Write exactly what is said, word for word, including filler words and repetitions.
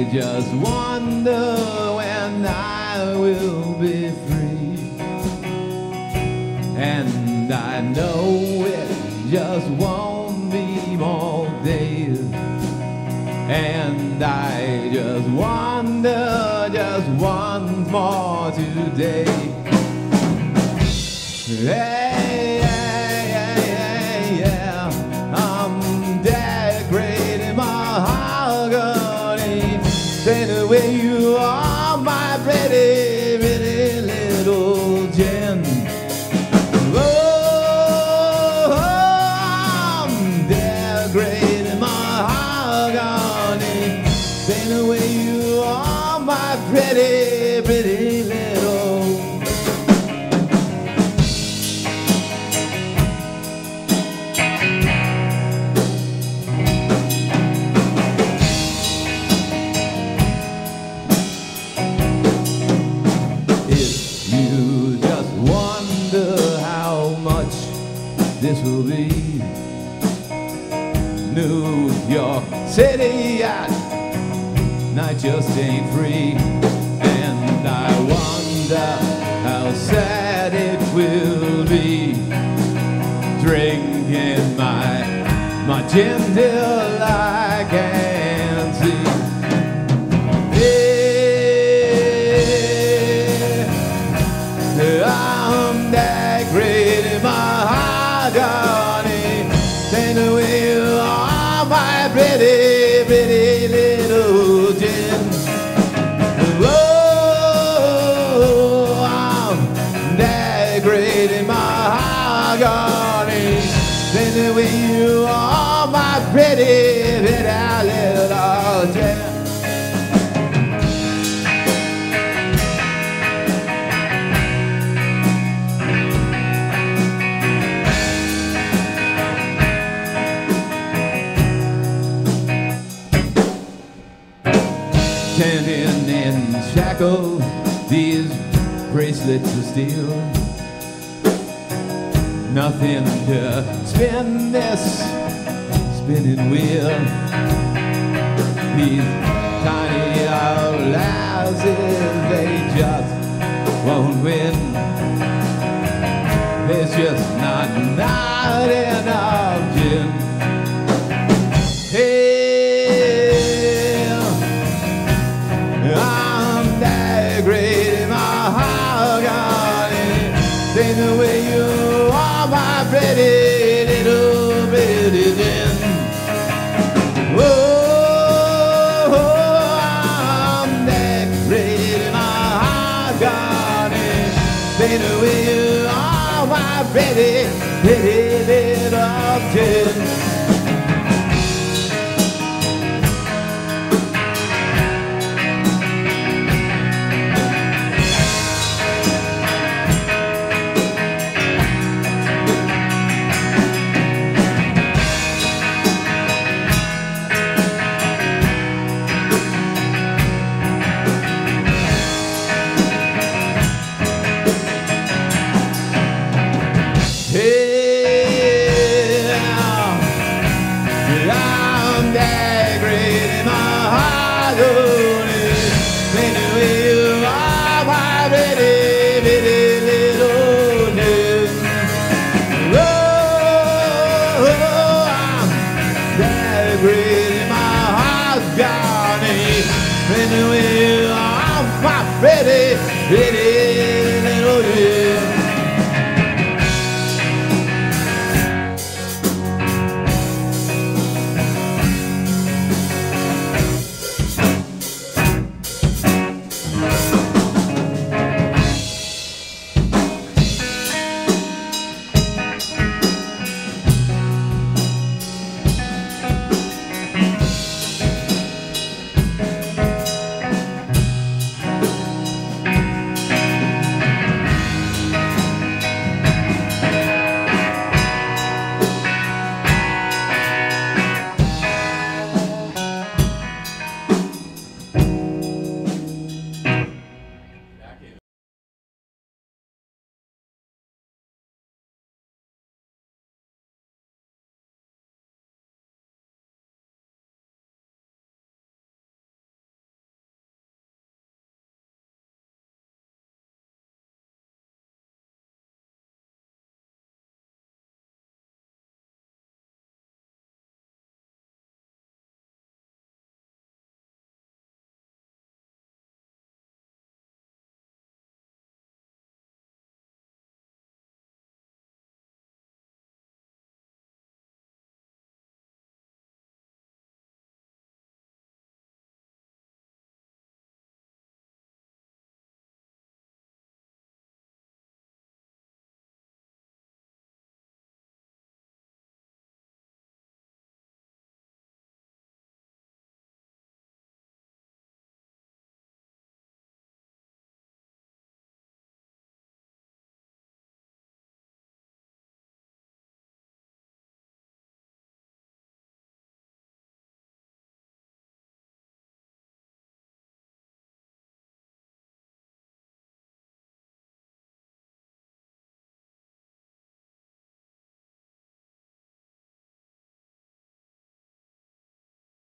just wonder when I will be free. And I know it just won't be more days. And I just wonder just once more today. Hey, hey, hey, hey, yeah, I'm decorating mahogany. Say the way you are, my pretty, pretty little gem. Oh, I'm decorating mahogany. Say the way you are, my pretty, pretty little. This will be New York City at night just ain't free. And I wonder how sad it will be drinking my my gin till I can't see. Yeah, I'm decorating my mahogany. Say the way you are, my pretty, pretty little gin. Oh, I'm decorating mahogany. Say the way you are, my pretty, pretty little gin. Standing in shackles, these bracelets of steel. Nothing to spin this spinning wheel. These tiny old louses, they just won't win. There's just not, not enough gin. Hey, I'm decorating mahogany. Say the way you are, my pretty little pretty gin. Oh, I'm decorating mahogany. Say the way you are, my pretty, pretty little gin. I'm decorating mahogany. Say the way you are, my pretty, pretty little gin. Oh, I'm decorating mahogany. Say the way you are, my pretty, pretty little gin.